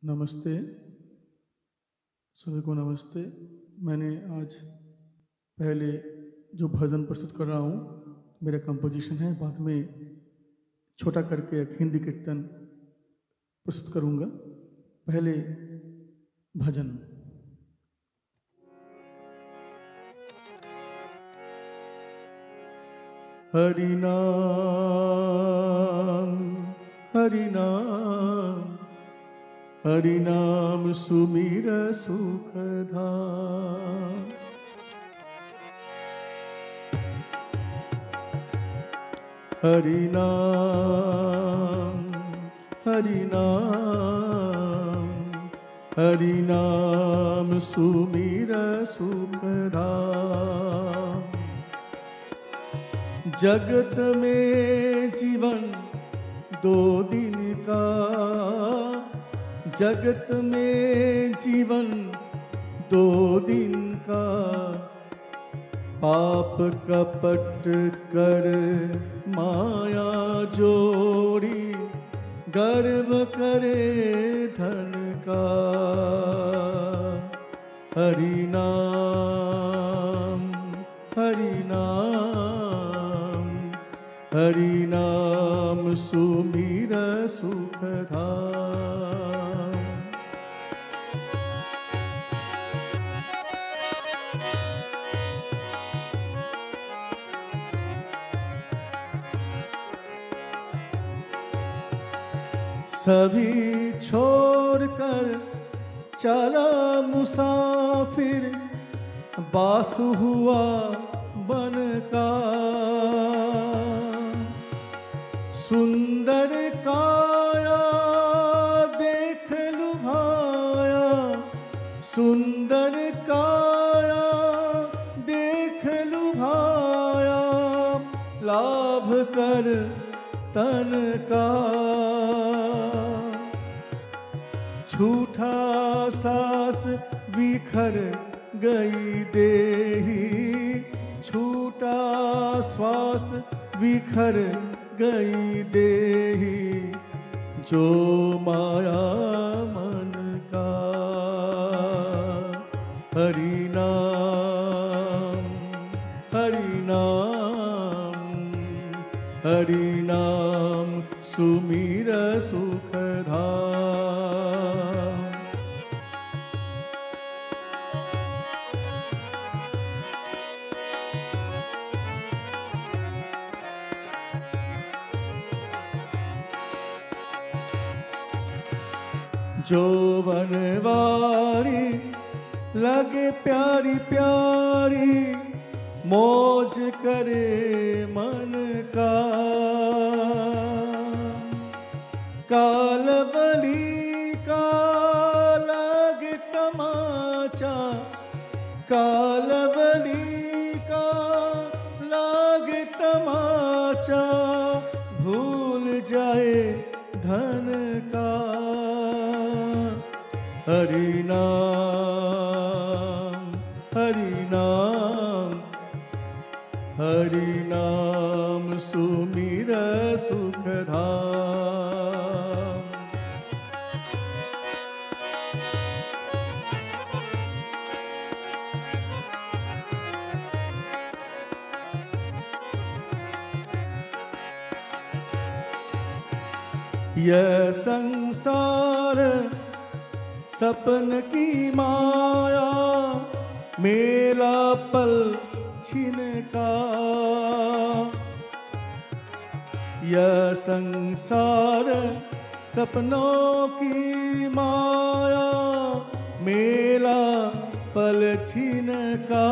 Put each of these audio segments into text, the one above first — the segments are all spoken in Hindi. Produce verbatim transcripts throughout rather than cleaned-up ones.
नमस्ते, सभी को नमस्ते। मैंने आज पहले जो भजन प्रस्तुत कर रहा हूँ मेरा कंपोजिशन है, बाद में छोटा करके एक हिंदी कीर्तन प्रस्तुत करूँगा। पहले भजन। हरि नाम हरि नाम हरि नाम सुमिर सुखधाम। हरि नाम हरि नाम हरि नाम सुमिर सुखधाम। जगत में जीवन दो दिन का, जगत में जीवन दो दिन का, पाप कपट कर माया जोड़ी गर्व करे धन का। हरि नाम हरि नाम हरि नाम सुमिर सुखधाम। सभी छोड़कर चला मुसाफिर, बास हुआ बन का। सुंदर काया देख लुभाया, सुंदर काया देख लुभाया, लाभ कर तन का। झूठा सास बिखर गई देही, छूटा श्वास बिखर गई देही, जो माया मन का। हरि नाम हरि नाम हरि नाम सुमिर सुखधाम। जो वनवारी लगे प्यारी प्यारी, मौज करे मन का। कालबली का लगे तमाचा, कालबली का लगे तमाचा, भूल जाए धन का। हरि नाम हरि नाम हरि नाम सुमिर सुखधाम। यह संसार सपन की माया, मेरा पल छिन का। यह संसार सपनों की माया, मेरा पल छिन का।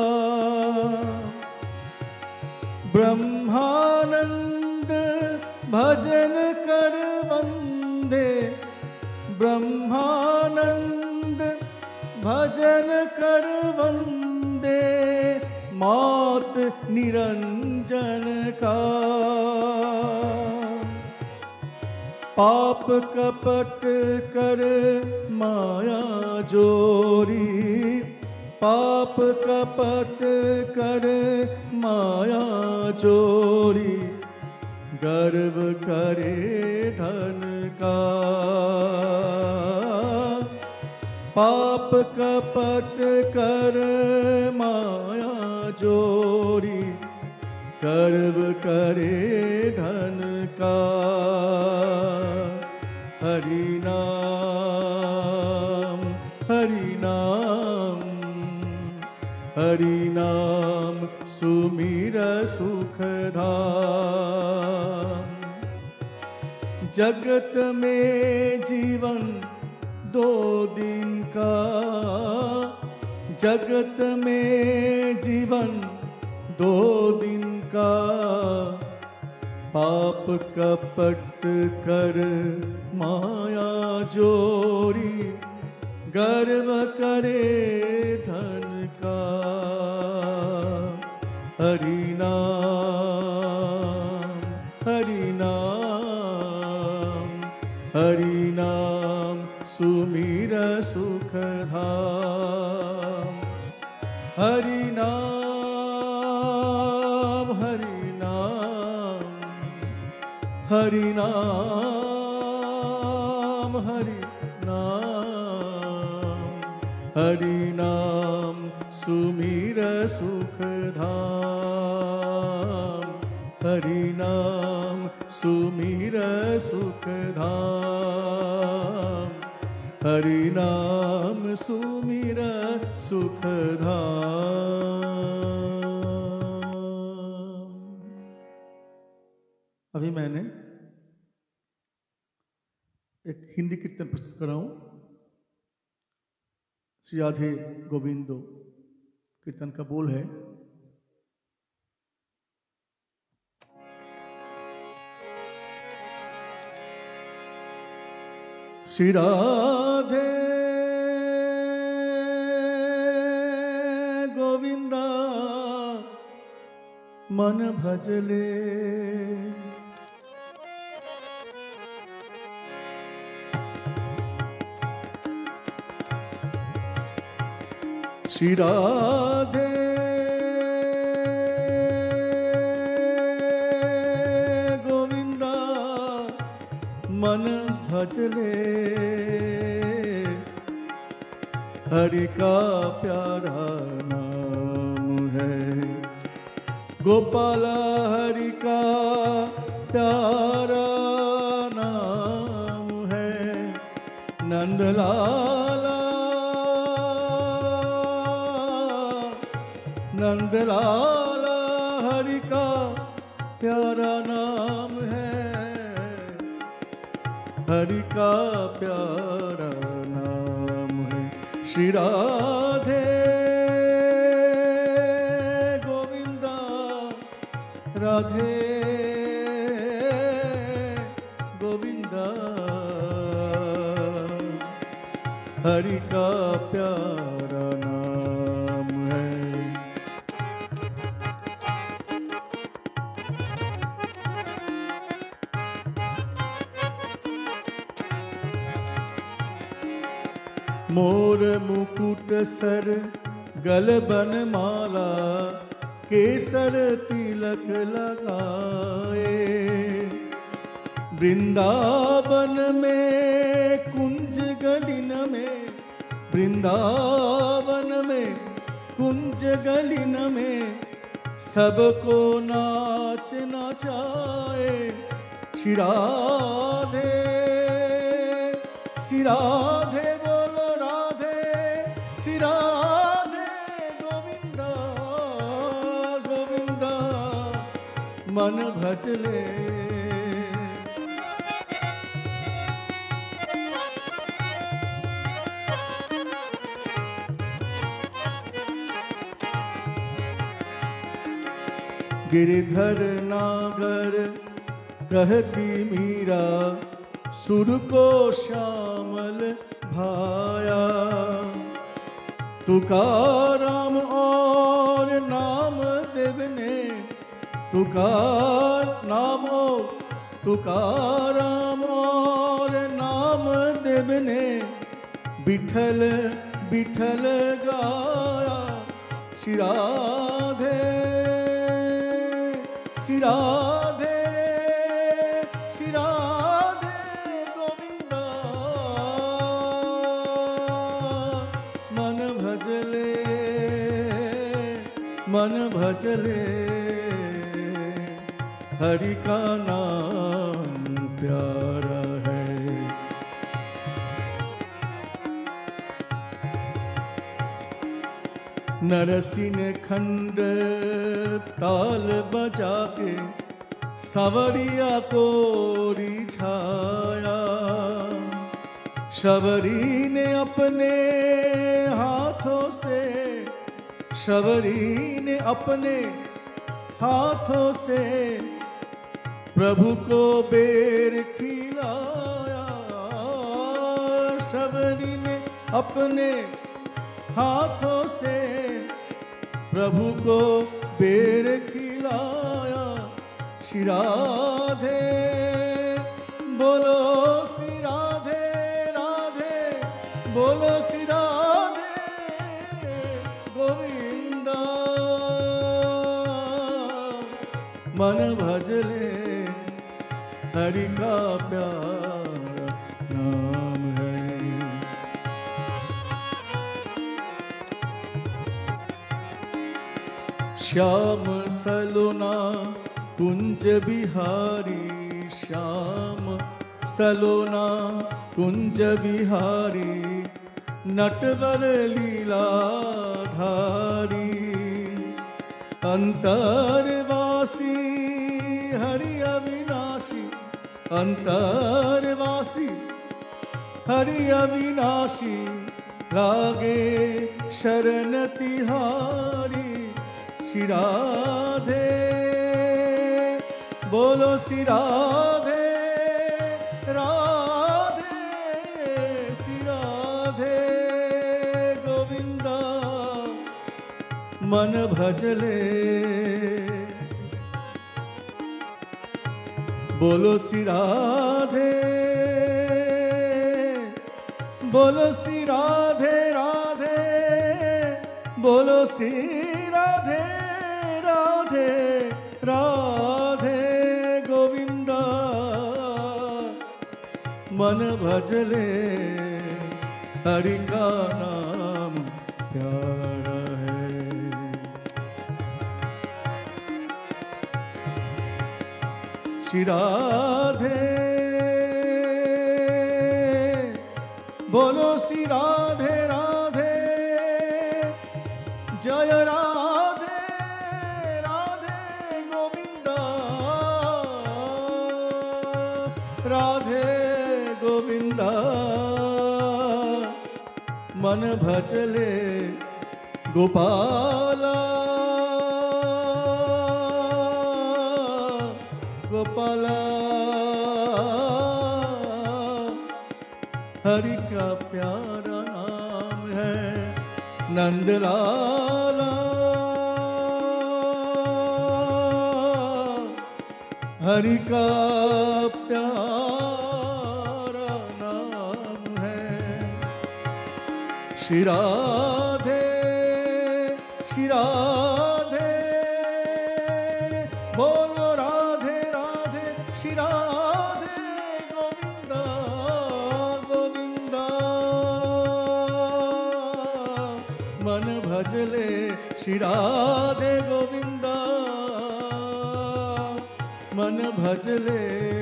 ब्रह्मानंद भजन कर वंदे, ब्रह्मानंद भजन कर वंदे, मौत निरंजन का। पाप कपट कर माया जोरी, पाप कपट कर माया जोरी, गर्व करे धन का। पाप कपट कर माया जोरी, गर्व करे धन का। हरि नाम हरि नाम हरि नाम सुमिर सुखधाम। जगत में जीवन दो दिन का, जगत में जीवन दो दिन का। पाप कपट कर माया जोरी, गर्व करे धन का। हरि नाम हरि नाम हरि नाम सुमिर सुखधाम। हरि नाम हरि नाम हरि नाम हरि नाम हरि नाम सुमिर सुखधाम। हरि नाम सुमिर सुखधाम। हरि नाम सुमिर सुखधाम। अभी मैंने एक हिंदी कीर्तन प्रस्तुत कर रहा हूं। श्री राधे गोविंदो कीर्तन का बोल है। श्री राधे गोविंदा मन भजले, श्री राधे गोविंदा मन भजले। हरि का प्यारा नाम है, गोपाला हरि का प्यारा नाम है। नंदलाला नंदलाला हरि का प्यारा नाम है। हरि का प्यारा नाम है। श्री राधे गोविंदा राधे गोविंदा हरि का प्यारा नाम है। मोर मुकुट सर गलबन माला, केसर तिलक लगाए। वृंदावन में कुंज गलिन में, वृंदावन में कुंज गलिन में, सबको नाच नचाए। श्री राधे श्री राधे बोलो राधे, श्री राधे गोविंदा गोविंदा मन भजले। गिरधर नागर कहती मीरा, सुर को श्यामल भाया। तुकाराम और नाम देव ने, तुकार नाम और तुकाराम और नाम देव ने, बिठल बिठल गाया। श्री राधे श्री राधे श्री राधे गोविंदा मन भजले हरि का नाम प्यारा है। नरसी ने खंड ताल बजा के सवरिया को रिझाया। शबरी ने अपने हाथों से शबरी ने अपने हाथों से प्रभु को बेर खिलाया। शबरी ने अपने हाथों से प्रभु को बेर खिलाया। श्री राधे बोलो श्री राधे राधे बोलो श्री राधे गोविंदा। मन भजले हरि का प्यारा नाम है। श्याम सलोना कुंज बिहारी श्याम सलोना कुंज बिहारी नटवर लीलाधारी। अंतरवासी हरि अविनाशी अंतरवासी हरि अविनाशी लागे शरण तिहारी। श्री राधे बोलो श्री राधे राधे श्री राधे गोविंदा। मन भजले बोलो श्री राधे बोलो श्री राधे राधे बोलो श्री राधे राधे राधे गोविंदा। मन भजले हरि का नाम प्यारा है। श्री राधे बोलो श्री राधे राधे जय राधे राधे गोविंदा। राधे गोविंदा मन भजले गोपाला गोपाला। हरि का प्यारा नाम है नंदलाला। हरि का प्यारा नाम है। श्री राधे श्री राधे बोलो राधे राधे श्री राधे गोविंदा गोविंदा। मन भजले श्री राधे गोविंदा। मन भजले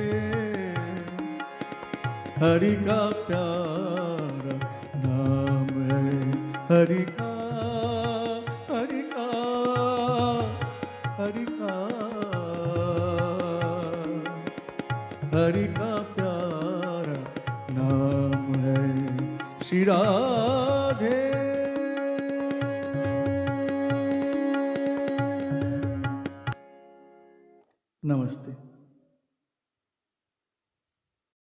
हरि का प्यारा नाम है। हरि का हरि का हरि का हरि का प्यारा नाम है। श्री राधे नमस्ते।